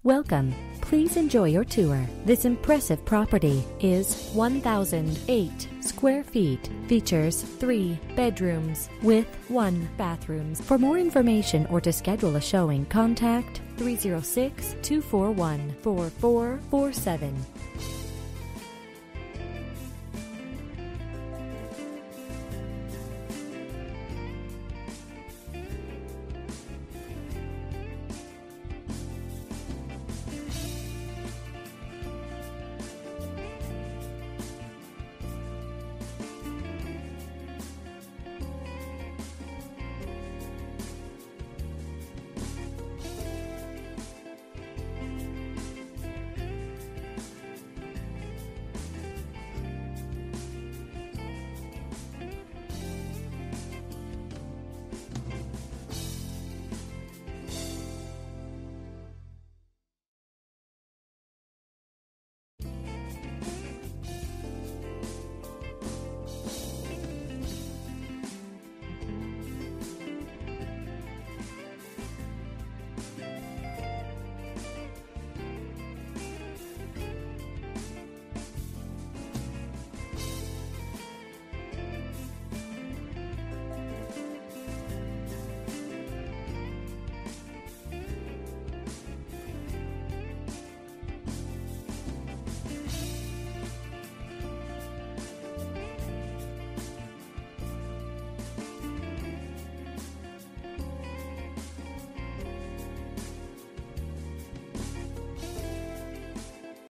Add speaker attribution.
Speaker 1: Welcome. Please enjoy your tour. This impressive property is 1,008 square feet. Features 3 bedrooms with 1 bathroom. For more information or to schedule a showing, contact 306-241-4447.